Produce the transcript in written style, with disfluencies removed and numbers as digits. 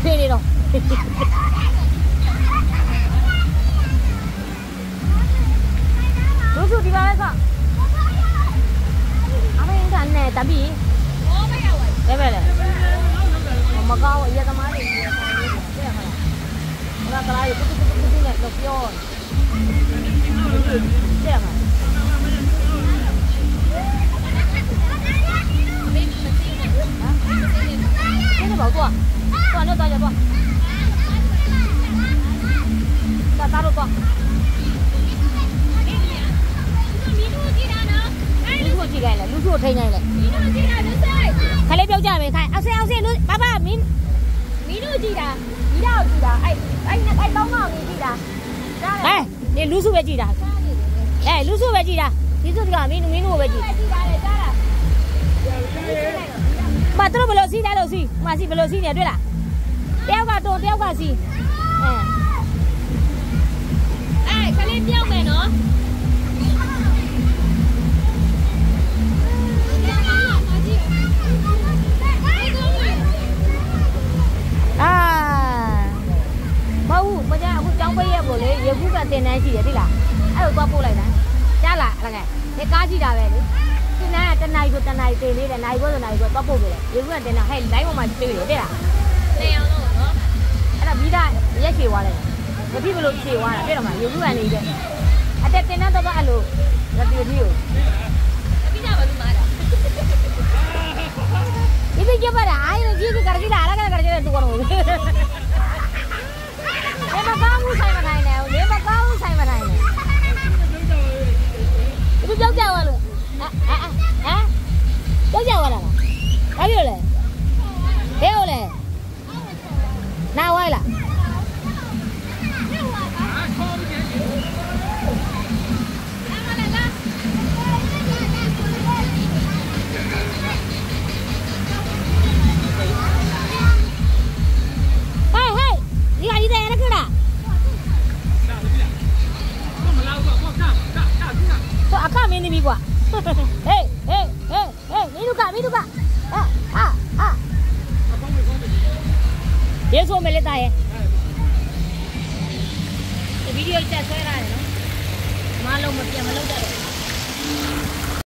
ဖေးနေတော့လူစုဒီပါပဲဆိုအမေကနဲ့တပီဟောမရပါဘူးဘယ်ပဲလဲမကောင်းအရက်သမားတွေကြီးတယ်တဲ့မလားကလာရပုတ်နဲ့တော့ပြောတဲ့မလား现在跑多，多就多就多，打住多。လူစုကြည့်လိုက်လေလူစုထိန်းနေလေခလေးပြောကြမယ်ခိုင်းအောင်စေလူ爸爸မင်းတို့ကြည့်တာဒီတော့ကြည့်တာအဲ့ကောင်းကောင်းကြီးကြည့်တာဟဲ့ဒီလူစုပဲကြည့်တာလူစုပဲကြည့်တာဒီစုကမင်းတို့ပဲကြည့်ကြည့်တာလေကြားတာမတို့ဘယ်လိုစီးတယ်လို့စီးမစီးဘယ်လိုစီးနေတွေ့လားတယောက်ကတုံတယောက်ကစီးခလေးပြောင်းမယ်နော်မဟုတ်ဘူးမကြအခုကြောင်းပေးရပို့လေရေဘူးကတင်တန်းရှိတယ်သိလားအဲ့လိုသွားပို့လိုက်တာကြားလားအဲ့ဒါကဒီကားကြည့်တာပဲလေဒီနားကတနိုင်ကိုတင်လေးတယ်နိုင်ကိုဆိုနိုင်ကိုသွားပို့ပေးတယ်ရေဘူးကတင်တာဟဲ့လိုင်းပေါ်မှာပြေးတယ်တဲ့လားနေအောင်လို့နော်အဲ့ဒါပြီးတာရက်ချေသွားတယ်မဖြစ်ဘလို့ချေသွားတာပြည့်တော့မှာရေဘူးကနေတဲ့အတက်တင်တန်းတော့အဲ့လိုမပြေးဘူးပြီးတာဘာလို့မှားတာဒီပြပါလားအားရကြီးကကြကြလာလာကကြကြတူကတော့လေမကောင်းဘူးဆိုင်မထိုင်နဲ့လေမကောင်းဘူးဆိုင်မထိုင်နဲ့ဒီကြောက်ကြသွားလို့ကြောက်ကြသွားတာလားဘာဖြစ်လဲဘယ်လိုလဲနားဝိုင်းလားအခမင်းသမီးကွာဟေးမင်းတို့ကရေဆိုမလေးတာရဲ့ဒီဗီဒီယိုချက်ဆွဲရတယ်နော်မလုံးမပြတ်မလုံးတတ်တော့